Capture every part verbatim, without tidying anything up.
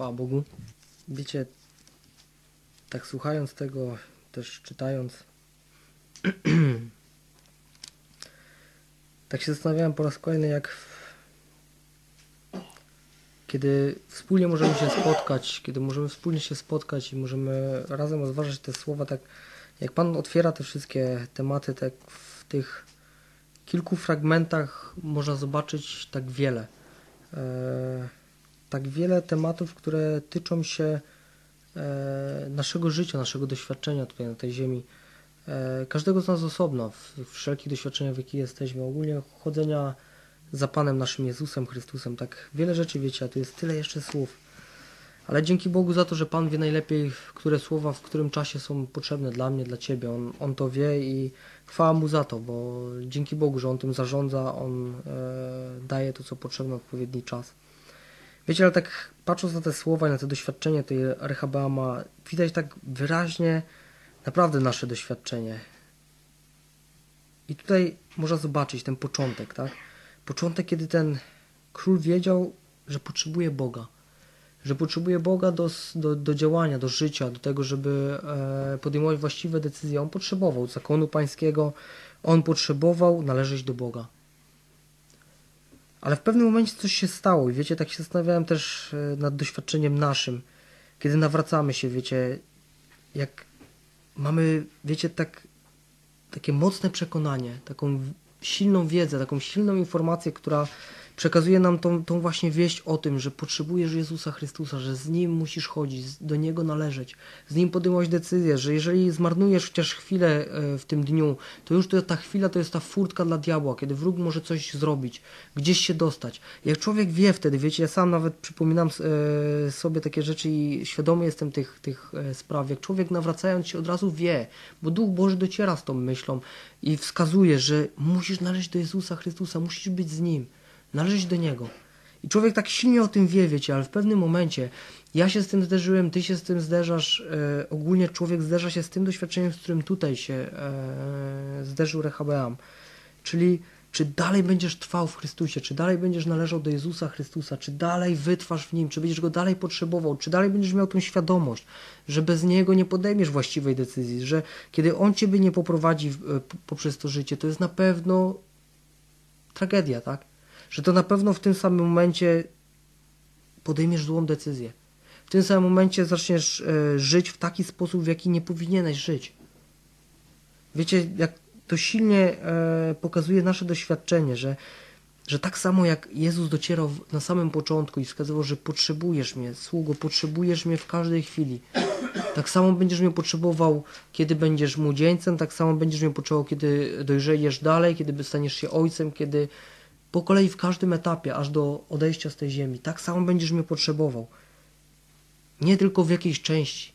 Chwała Bogu. Wiecie, tak słuchając tego, też czytając, tak się zastanawiałem po raz kolejny, jak kiedy wspólnie możemy się spotkać, kiedy możemy wspólnie się spotkać i możemy razem rozważać te słowa, tak jak Pan otwiera te wszystkie tematy, tak w tych kilku fragmentach można zobaczyć tak wiele. E, tak wiele tematów, które tyczą się e, naszego życia, naszego doświadczenia tutaj na tej ziemi. E, każdego z nas osobno, w, w wszelkich doświadczeniach, w jakich jesteśmy, ogólnie chodzenia za Panem naszym Jezusem Chrystusem. Tak wiele rzeczy, wiecie, a tu jest tyle jeszcze słów. Ale dzięki Bogu za to, że Pan wie najlepiej, które słowa w którym czasie są potrzebne dla mnie, dla Ciebie. On, on to wie i chwała Mu za to, bo dzięki Bogu, że On tym zarządza, On e, daje to, co potrzebne w odpowiedni czas. Wiecie, ale tak patrząc na te słowa i na te doświadczenie tej Rehabeama, widać tak wyraźnie naprawdę nasze doświadczenie. I tutaj można zobaczyć ten początek, tak? Początek, kiedy ten król wiedział, że potrzebuje Boga. Że potrzebuje Boga do, do, do działania, do życia, do tego, żeby e, podejmować właściwe decyzje. On potrzebował zakonu pańskiego, on potrzebował należeć do Boga. Ale w pewnym momencie coś się stało i wiecie, tak się zastanawiałem też e, nad doświadczeniem naszym, kiedy nawracamy się, wiecie, jak mamy, wiecie, tak, takie mocne przekonanie, taką silną wiedzę, taką silną informację, która przekazuje nam tą, tą właśnie wieść o tym, że potrzebujesz Jezusa Chrystusa, że z Nim musisz chodzić, do Niego należeć, z Nim podejmować decyzję, że jeżeli zmarnujesz chociaż chwilę w tym dniu, to już to, ta chwila to jest ta furtka dla diabła, kiedy wróg może coś zrobić, gdzieś się dostać. Jak człowiek wie wtedy, wiecie, ja sam nawet przypominam sobie takie rzeczy i świadomy jestem tych, tych spraw, jak człowiek nawracając się od razu wie, bo Duch Boży dociera z tą myślą i wskazuje, że musisz należeć do Jezusa Chrystusa, musisz być z Nim. Należeć do Niego. I człowiek tak silnie o tym wie, wiecie, ale w pewnym momencie ja się z tym zderzyłem, ty się z tym zderzasz, e, ogólnie człowiek zderza się z tym doświadczeniem, z którym tutaj się e, zderzył Rehabeam. Czyli czy dalej będziesz trwał w Chrystusie, czy dalej będziesz należał do Jezusa Chrystusa, czy dalej wytrwasz w Nim, czy będziesz Go dalej potrzebował, czy dalej będziesz miał tą świadomość, że bez Niego nie podejmiesz właściwej decyzji, że kiedy On Ciebie nie poprowadzi e, poprzez to życie, to jest na pewno tragedia, tak? Że to na pewno w tym samym momencie podejmiesz złą decyzję. W tym samym momencie zaczniesz e, żyć w taki sposób, w jaki nie powinieneś żyć. Wiecie, jak to silnie e, pokazuje nasze doświadczenie, że, że tak samo jak Jezus docierał w, na samym początku i wskazywał, że potrzebujesz mnie, sługo, potrzebujesz mnie w każdej chwili. Tak samo będziesz mnie potrzebował, kiedy będziesz młodzieńcem, tak samo będziesz mnie potrzebował, kiedy dojrzejesz dalej, kiedy staniesz się ojcem, kiedy po kolei w każdym etapie, aż do odejścia z tej ziemi. Tak samo będziesz mnie potrzebował. Nie tylko w jakiejś części.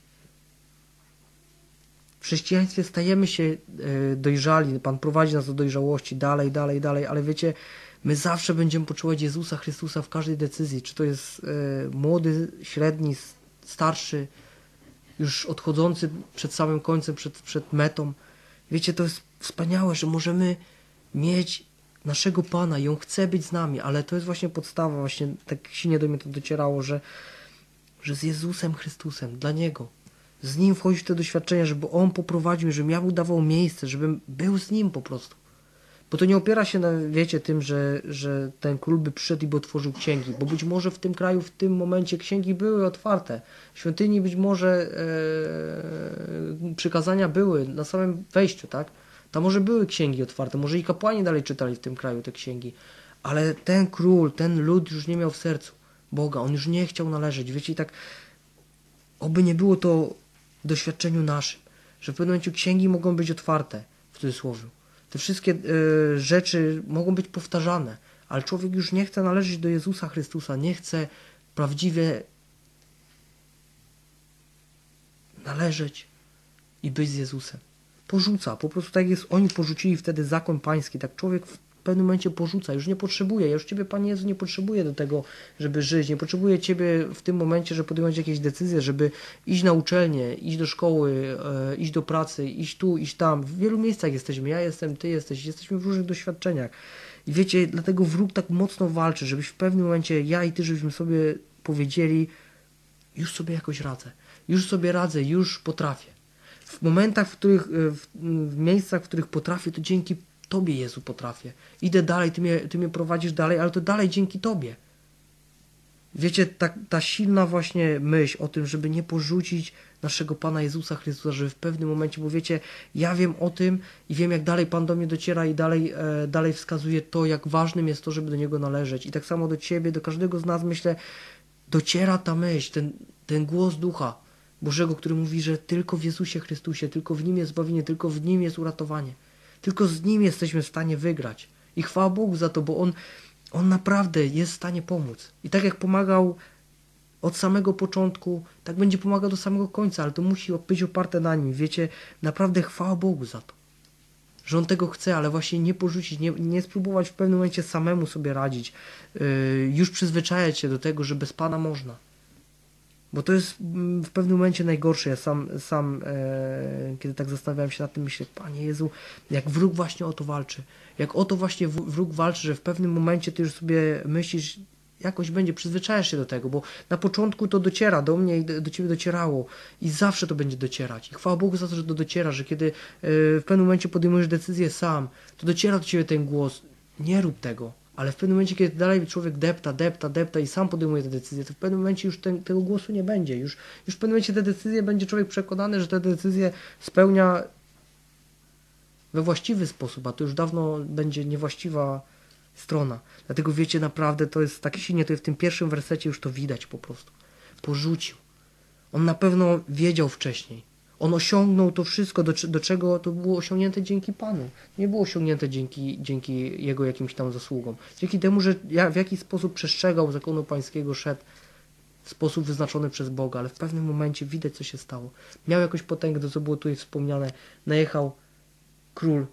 W chrześcijaństwie stajemy się dojrzali. Pan prowadzi nas do dojrzałości dalej, dalej, dalej, ale wiecie, my zawsze będziemy potrzebować Jezusa Chrystusa w każdej decyzji. Czy to jest młody, średni, starszy, już odchodzący przed samym końcem, przed, przed metą. Wiecie, to jest wspaniałe, że możemy mieć naszego Pana i On chce być z nami, ale to jest właśnie podstawa, właśnie tak silnie do mnie to docierało, że, że z Jezusem Chrystusem, dla Niego, z Nim wchodzić w te doświadczenia, żeby On poprowadził, żebym ja mu dawał miejsce, żebym był z Nim po prostu. Bo to nie opiera się na, wiecie, tym, że, że ten król by przyszedł i by otworzył księgi, bo być może w tym kraju w tym momencie księgi były otwarte, świątyni być może e, przykazania były na samym wejściu, tak? Tam może były księgi otwarte, może i kapłani dalej czytali w tym kraju te księgi, ale ten król, ten lud już nie miał w sercu Boga, on już nie chciał należeć. Wiecie, i tak oby nie było to w doświadczeniu naszym, że w pewnym momencie księgi mogą być otwarte, w cudzysłowie. Te wszystkie y, rzeczy mogą być powtarzane, ale człowiek już nie chce należeć do Jezusa Chrystusa, nie chce prawdziwie należeć i być z Jezusem. Porzuca, po prostu tak jest, oni porzucili wtedy zakon pański, tak człowiek w pewnym momencie porzuca, już nie potrzebuje, ja już Ciebie, Panie Jezu, nie potrzebuję do tego, żeby żyć, nie potrzebuję Ciebie w tym momencie, żeby podjąć jakieś decyzje, żeby iść na uczelnię, iść do szkoły, e, iść do pracy, iść tu, iść tam, w wielu miejscach jesteśmy, ja jestem, Ty jesteś, jesteśmy w różnych doświadczeniach i wiecie, dlatego wróg tak mocno walczy, żebyś w pewnym momencie, ja i Ty, żebyśmy sobie powiedzieli, już sobie jakoś radzę. Już sobie radzę, już potrafię. W momentach, w których, w, w miejscach, w których potrafię, to dzięki Tobie, Jezu, potrafię. Idę dalej, Ty mnie, Ty mnie prowadzisz dalej, ale to dalej dzięki Tobie. Wiecie, ta, ta silna właśnie myśl o tym, żeby nie porzucić naszego Pana Jezusa Chrystusa, że w pewnym momencie, bo wiecie, ja wiem o tym i wiem, jak dalej Pan do mnie dociera i dalej, e, dalej wskazuje to, jak ważnym jest to, żeby do Niego należeć. I tak samo do Ciebie, do każdego z nas, myślę, dociera ta myśl, ten, ten głos Ducha Bożego, który mówi, że tylko w Jezusie Chrystusie, tylko w Nim jest zbawienie, tylko w Nim jest uratowanie. Tylko z Nim jesteśmy w stanie wygrać. I chwała Bogu za to, bo On, on naprawdę jest w stanie pomóc. I tak jak pomagał od samego początku, tak będzie pomagał do samego końca, ale to musi być oparte na Nim. Wiecie, naprawdę chwała Bogu za to, że On tego chce, ale właśnie nie porzucić, nie, nie spróbować w pewnym momencie samemu sobie radzić, yy, już przyzwyczajać się do tego, że bez Pana można. Bo to jest w pewnym momencie najgorsze. Ja sam, sam e, kiedy tak zastanawiałem się nad tym, myślę, Panie Jezu, jak wróg właśnie o to walczy. Jak o to właśnie wróg walczy, że w pewnym momencie Ty już sobie myślisz, jakoś będzie, przyzwyczajasz się do tego, bo na początku to dociera do mnie i do, do Ciebie docierało i zawsze to będzie docierać. I chwała Bogu za to, że to dociera, że kiedy e, w pewnym momencie podejmujesz decyzję sam, to dociera do Ciebie ten głos, nie rób tego. Ale w pewnym momencie, kiedy dalej człowiek depta, depta, depta i sam podejmuje te decyzje, to w pewnym momencie już ten, tego głosu nie będzie. Już, już w pewnym momencie te decyzje będzie człowiek przekonany, że te decyzje spełnia we właściwy sposób, a to już dawno będzie niewłaściwa strona. Dlatego wiecie, naprawdę to jest tak silnie, to jest w tym pierwszym wersecie już to widać po prostu. Porzucił. On na pewno wiedział wcześniej. On osiągnął to wszystko, do, do czego to było osiągnięte dzięki Panu. Nie było osiągnięte dzięki, dzięki Jego jakimś tam zasługom. Dzięki temu, że ja w jakiś sposób przestrzegał zakonu pańskiego, szedł w sposób wyznaczony przez Boga, ale w pewnym momencie widać, co się stało. Miał jakąś potęgę, to co było tutaj wspomniane. Najechał król.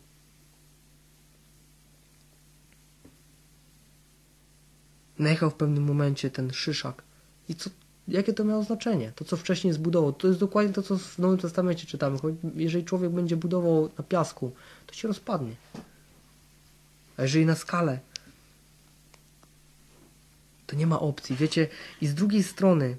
Najechał w pewnym momencie ten szyszak. I co? Jakie to miało znaczenie? To, co wcześniej zbudował. To jest dokładnie to, co w Nowym Testamencie czytamy. Jeżeli człowiek będzie budował na piasku, to się rozpadnie. A jeżeli na skalę, to nie ma opcji. Wiecie, i z drugiej strony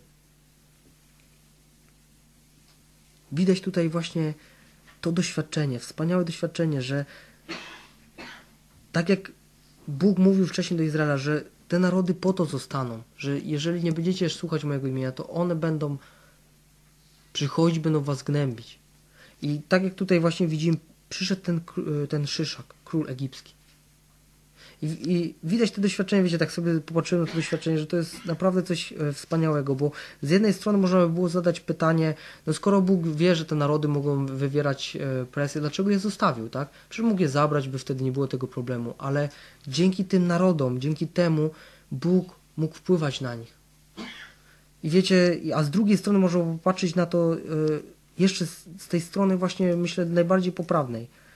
widać tutaj właśnie to doświadczenie, wspaniałe doświadczenie, że tak jak Bóg mówił wcześniej do Izraela, że te narody po to zostaną, że jeżeli nie będziecie słuchać mojego imienia, to one będą przychodzić, będą was gnębić. I tak jak tutaj właśnie widzimy, przyszedł ten, ten Szyszak, król egipski. I, I widać to doświadczenie, wiecie, tak sobie popatrzyłem na to doświadczenie, że to jest naprawdę coś e, wspaniałego, bo z jednej strony można by było zadać pytanie, no skoro Bóg wie, że te narody mogą wywierać e, presję, dlaczego je zostawił, tak? Przecież mógł je zabrać, by wtedy nie było tego problemu, ale dzięki tym narodom, dzięki temu Bóg mógł wpływać na nich. I wiecie, a z drugiej strony można popatrzeć na to e, jeszcze z, z tej strony właśnie, myślę, najbardziej poprawnej,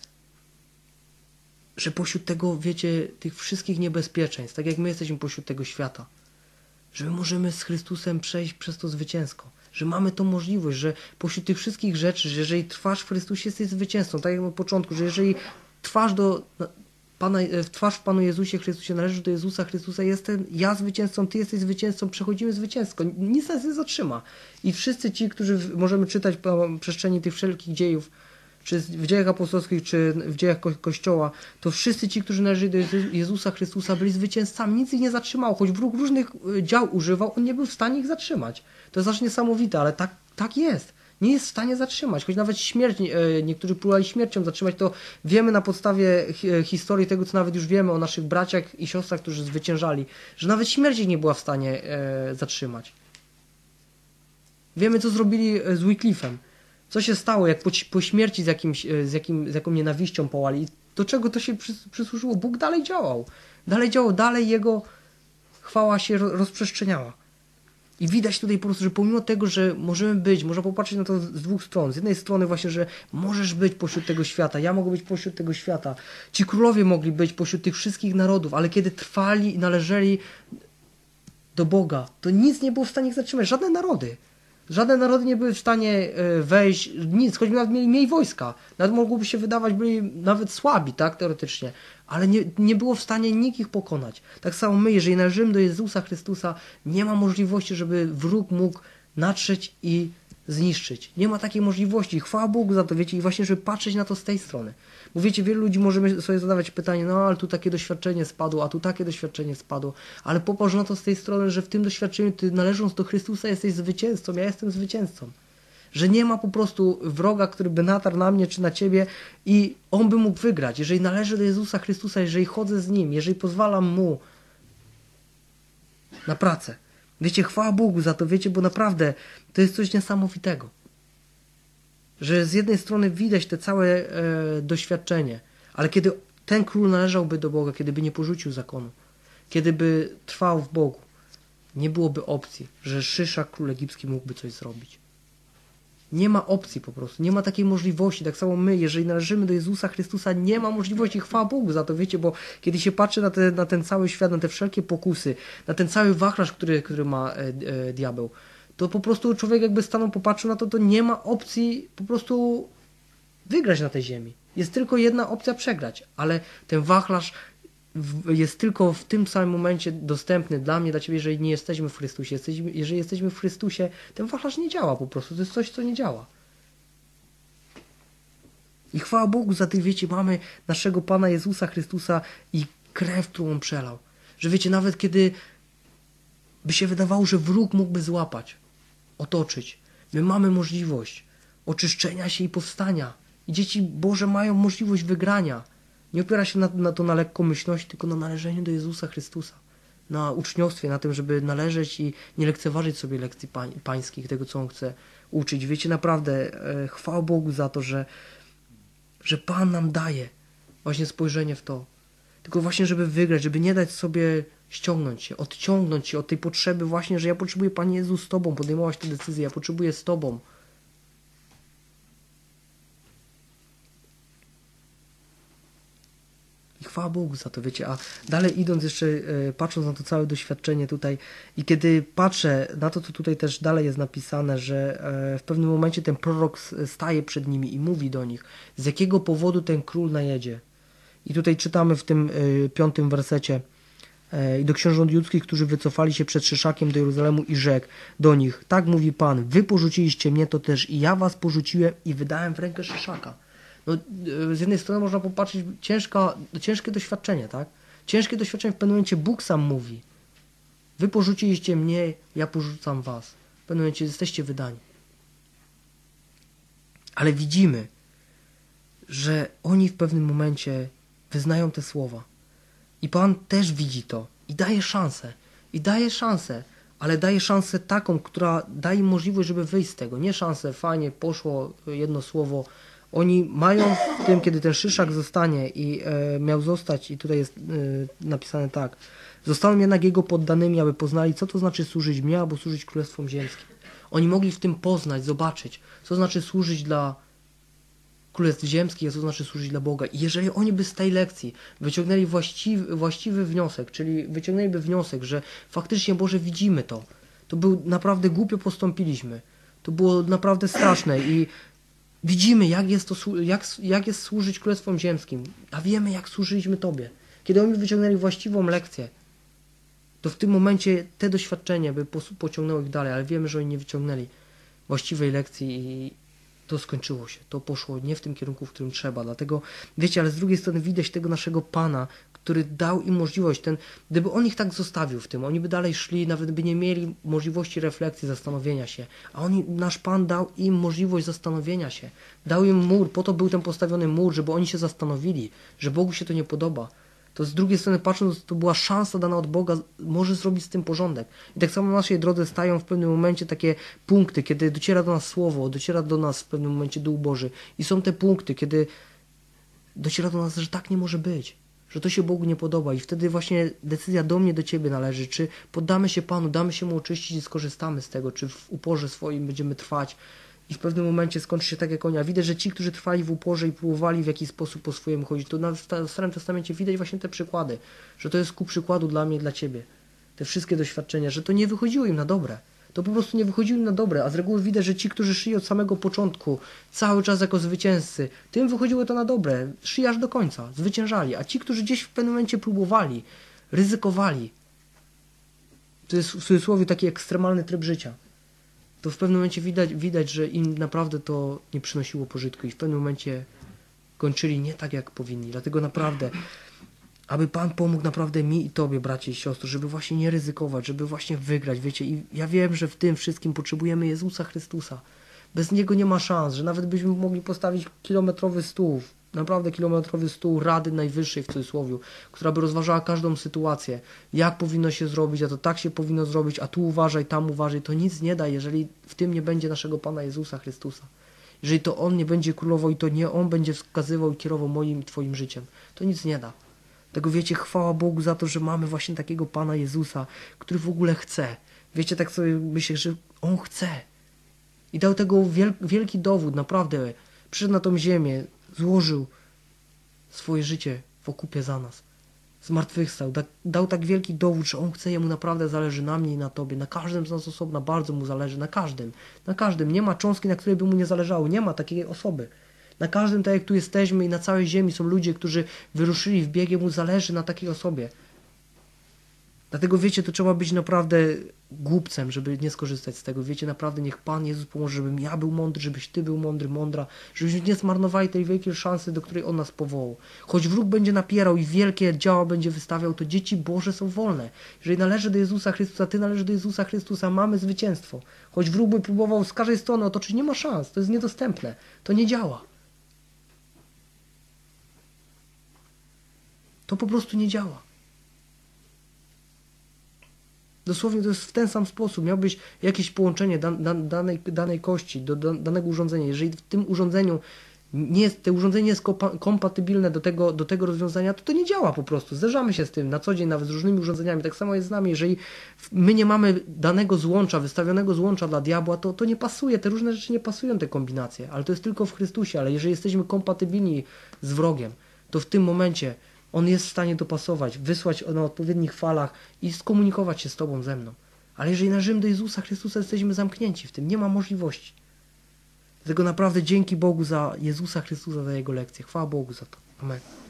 że pośród tego, wiecie, tych wszystkich niebezpieczeństw, tak jak my jesteśmy pośród tego świata, że my możemy z Chrystusem przejść przez to zwycięsko, że mamy tą możliwość, że pośród tych wszystkich rzeczy, że jeżeli trwasz w Chrystusie, jesteś zwycięzcą, tak jak na początku, że jeżeli trwasz do Pana, trwasz w Panu Jezusie Chrystusie, należysz do Jezusa Chrystusa, jestem ja zwycięzcą, Ty jesteś zwycięzcą, przechodzimy zwycięsko, nic nas nie zatrzyma. I wszyscy ci, którzy możemy czytać po przestrzeni tych wszelkich dziejów, czy w dziejach apostolskich, czy w dziejach ko Kościoła, to wszyscy ci, którzy należeli do Jezusa Chrystusa, byli zwycięzcami. Nic ich nie zatrzymało. Choć wróg różnych dział używał, on nie był w stanie ich zatrzymać. To jest aż niesamowite, ale tak, tak jest. Nie jest w stanie zatrzymać. Choć nawet śmierć, niektórzy próbowali śmiercią zatrzymać, to wiemy na podstawie historii tego, co nawet już wiemy o naszych braciach i siostrach, którzy zwyciężali, że nawet śmierć ich nie była w stanie zatrzymać. Wiemy, co zrobili z Wycliffem. Co się stało, jak po, po śmierci z, jakimś, z, jakim, z jaką nienawiścią pałali, do czego to się przys przysłużyło? Bóg dalej działał. Dalej działał, dalej Jego chwała się rozprzestrzeniała. I widać tutaj po prostu, że pomimo tego, że możemy być, można popatrzeć na to z dwóch stron. Z jednej strony właśnie, że możesz być pośród tego świata, ja mogę być pośród tego świata. Ci królowie mogli być pośród tych wszystkich narodów, ale kiedy trwali i należeli do Boga, to nic nie było w stanie ich zatrzymać. Żadne narody. Żadne narody nie były w stanie wejść, nic, choć nawet mieli mniej wojska. Nawet mogłoby się wydawać, byli nawet słabi, tak, teoretycznie. Ale nie, nie było w stanie nikt ich pokonać. Tak samo my, jeżeli należymy do Jezusa Chrystusa, nie ma możliwości, żeby wróg mógł natrzeć i zniszczyć. Nie ma takiej możliwości. Chwała Bogu za to, wiecie, i właśnie, żeby patrzeć na to z tej strony. Bo wiecie, wielu ludzi możemy sobie zadawać pytanie, no ale tu takie doświadczenie spadło, a tu takie doświadczenie spadło. Ale popatrz na to z tej strony, że w tym doświadczeniu ty, należąc do Chrystusa, jesteś zwycięzcą. Ja jestem zwycięzcą. Że nie ma po prostu wroga, który by natarł na mnie czy na ciebie i on by mógł wygrać. Jeżeli należę do Jezusa Chrystusa, jeżeli chodzę z Nim, jeżeli pozwalam Mu na pracę. Wiecie, chwała Bogu za to, wiecie, bo naprawdę to jest coś niesamowitego. Że z jednej strony widać te całe e, doświadczenie, ale kiedy ten król należałby do Boga, kiedy by nie porzucił zakonu, kiedy by trwał w Bogu, nie byłoby opcji, że Szyszak, król egipski, mógłby coś zrobić. Nie ma opcji po prostu, nie ma takiej możliwości. Tak samo my, jeżeli należymy do Jezusa Chrystusa, nie ma możliwości. Chwała Bogu za to, wiecie, bo kiedy się patrzy na, te, na ten cały świat, na te wszelkie pokusy, na ten cały wachlarz, który, który ma e, e, diabeł, to po prostu człowiek jakby stanął, popatrzył na to, to nie ma opcji po prostu wygrać na tej ziemi. Jest tylko jedna opcja przegrać, ale ten wachlarz jest tylko w tym samym momencie dostępny dla mnie, dla ciebie, jeżeli nie jesteśmy w Chrystusie. Jesteśmy, jeżeli jesteśmy w Chrystusie, ten wachlarz nie działa po prostu. To jest coś, co nie działa. I chwała Bogu za tych, wiecie, mamy naszego Pana Jezusa Chrystusa i krew, którą On przelał. Że wiecie, nawet kiedy by się wydawało, że wróg mógłby złapać, otoczyć, my mamy możliwość oczyszczenia się i powstania. I dzieci Boże mają możliwość wygrania. Nie opiera się na, na to na lekkomyślności, tylko na należeniu do Jezusa Chrystusa. Na uczniostwie, na tym, żeby należeć i nie lekceważyć sobie lekcji pań, pańskich, tego, co On chce uczyć. Wiecie, naprawdę e, chwała Bogu za to, że, że Pan nam daje właśnie spojrzenie w to. Tylko właśnie, żeby wygrać, żeby nie dać sobie ściągnąć się, odciągnąć się od tej potrzeby właśnie, że ja potrzebuję, Panie Jezu, z Tobą podejmować te decyzje, ja potrzebuję z Tobą. I chwała Bogu za to, wiecie, a dalej idąc jeszcze, e, patrząc na to całe doświadczenie tutaj i kiedy patrzę na to, co tutaj też dalej jest napisane, że e, w pewnym momencie ten prorok staje przed nimi i mówi do nich, z jakiego powodu ten król najedzie. I tutaj czytamy w tym e, piątym wersecie, i do książąt judzkich, którzy wycofali się przed Szyszakiem do Jeruzalemu i rzekł do nich, tak mówi Pan, wy porzuciliście mnie, to też i ja was porzuciłem i wydałem w rękę Szyszaka. No, z jednej strony można popatrzeć, ciężka, ciężkie doświadczenie, tak? Ciężkie doświadczenie w pewnym momencie Bóg sam mówi, wy porzuciliście mnie, ja porzucam was. W pewnym momencie jesteście wydani. Ale widzimy, że oni w pewnym momencie wyznają te słowa. I Pan też widzi to i daje szansę. I daje szansę, ale daje szansę taką, która daje im możliwość, żeby wyjść z tego. Nie szansę, fajnie, poszło jedno słowo. Oni mają w tym, kiedy ten Szyszak zostanie i e, miał zostać, i tutaj jest e, napisane tak, zostaną jednak jego poddanymi, aby poznali, co to znaczy służyć mnie, albo służyć królestwom ziemskim. Oni mogli w tym poznać, zobaczyć, co znaczy służyć dla królestw ziemskich, a co znaczy służyć dla Boga. I jeżeli oni by z tej lekcji wyciągnęli właściwy, właściwy wniosek, czyli wyciągnęliby wniosek, że faktycznie, Boże, widzimy to, to był naprawdę głupio postąpiliśmy. To było naprawdę straszne i widzimy, jak jest, to, jak, jak jest służyć królestwom ziemskim, a wiemy, jak służyliśmy Tobie. Kiedy oni wyciągnęli właściwą lekcję, to w tym momencie te doświadczenie by pociągnęło ich dalej, ale wiemy, że oni nie wyciągnęli właściwej lekcji i to skończyło się. To poszło nie w tym kierunku, w którym trzeba. Dlatego, wiecie, ale z drugiej strony widać tego naszego Pana, który dał im możliwość, ten, gdyby on ich tak zostawił w tym, oni by dalej szli, nawet by nie mieli możliwości refleksji, zastanowienia się. A oni, nasz Pan dał im możliwość zastanowienia się. Dał im mur, po to był ten postawiony mur, żeby oni się zastanowili, że Bogu się to nie podoba. To z drugiej strony patrząc, to była szansa dana od Boga, może zrobić z tym porządek. I tak samo na naszej drodze stają w pewnym momencie takie punkty, kiedy dociera do nas Słowo, dociera do nas w pewnym momencie Duch Boży. I są te punkty, kiedy dociera do nas, że tak nie może być, że to się Bogu nie podoba. I wtedy właśnie decyzja do mnie, do Ciebie należy, czy poddamy się Panu, damy się Mu oczyścić i skorzystamy z tego, czy w uporze swoim będziemy trwać. I w pewnym momencie skończy się tak jak oni. A widać, że ci, którzy trwali w uporze i próbowali w jakiś sposób po swojemu chodzić, to na, w Starym Testamencie widać właśnie te przykłady, że to jest ku przykładu dla mnie i dla Ciebie. Te wszystkie doświadczenia, że to nie wychodziło im na dobre. To po prostu nie wychodziło im na dobre, a z reguły widać, że ci, którzy szli od samego początku, cały czas jako zwycięzcy, tym wychodziło to na dobre. Szli aż do końca, zwyciężali. A ci, którzy gdzieś w pewnym momencie próbowali, ryzykowali, to jest w cudzysłowie taki ekstremalny tryb życia, to w pewnym momencie widać, widać, że im naprawdę to nie przynosiło pożytku i w pewnym momencie kończyli nie tak, jak powinni. Dlatego naprawdę, aby Pan pomógł naprawdę mi i Tobie, bracie i siostry, żeby właśnie nie ryzykować, żeby właśnie wygrać, wiecie. I ja wiem, że w tym wszystkim potrzebujemy Jezusa Chrystusa. Bez Niego nie ma szans, że nawet byśmy mogli postawić kilometrowy stół, naprawdę kilometrowy stół Rady Najwyższej w cudzysłowie, która by rozważała każdą sytuację, jak powinno się zrobić, a to tak się powinno zrobić, a tu uważaj, tam uważaj. To nic nie da, jeżeli w tym nie będzie naszego Pana Jezusa Chrystusa. Jeżeli to On nie będzie królował i to nie On będzie wskazywał i kierował moim i Twoim życiem, to nic nie da. Tego wiecie, chwała Bogu za to, że mamy właśnie takiego Pana Jezusa, który w ogóle chce. Wiecie, tak sobie myślę, że On chce. I dał tego wielki dowód, naprawdę. Przyszedł na tą ziemię, złożył swoje życie w okupie za nas. Zmartwychwstał, da, dał tak wielki dowód, że On chce, Jemu naprawdę zależy na mnie i na Tobie. Na każdym z nas osobna bardzo Mu zależy, na każdym. Na każdym. Nie ma cząstki, na której by Mu nie zależało. Nie ma takiej osoby. Na każdym, tak jak tu jesteśmy i na całej ziemi są ludzie, którzy wyruszyli w bieg, Jemu zależy na takiej osobie. Dlatego wiecie, to trzeba być naprawdę głupcem, żeby nie skorzystać z tego. Wiecie, naprawdę niech Pan Jezus pomoże, żebym ja był mądry, żebyś Ty był mądry, mądra, żebyśmy nie zmarnowali tej wielkiej szansy, do której On nas powołał. Choć wróg będzie napierał i wielkie działa będzie wystawiał, to dzieci Boże są wolne. Jeżeli należy do Jezusa Chrystusa, Ty należysz do Jezusa Chrystusa, mamy zwycięstwo. Choć wróg by próbował z każdej strony otoczyć, nie ma szans, to jest niedostępne, to nie działa. To po prostu nie działa. Dosłownie to jest w ten sam sposób. Miałbyś jakieś połączenie dan, dan, danej, danej kości do, do danego urządzenia. Jeżeli w tym urządzeniu nie jest, to urządzenie nie jest kompatybilne do tego, do tego rozwiązania, to to nie działa po prostu. Zderzamy się z tym na co dzień, nawet z różnymi urządzeniami. Tak samo jest z nami. Jeżeli my nie mamy danego złącza, wystawionego złącza dla diabła, to, to nie pasuje. Te różne rzeczy nie pasują, te kombinacje. Ale to jest tylko w Chrystusie. Ale jeżeli jesteśmy kompatybilni z wrogiem, to w tym momencie On jest w stanie dopasować, wysłać na odpowiednich falach i skomunikować się z Tobą, ze mną. Ale jeżeli należymy do Jezusa Chrystusa, jesteśmy zamknięci w tym. Nie ma możliwości. Dlatego naprawdę dzięki Bogu za Jezusa Chrystusa, za Jego lekcję. Chwała Bogu za to. Amen.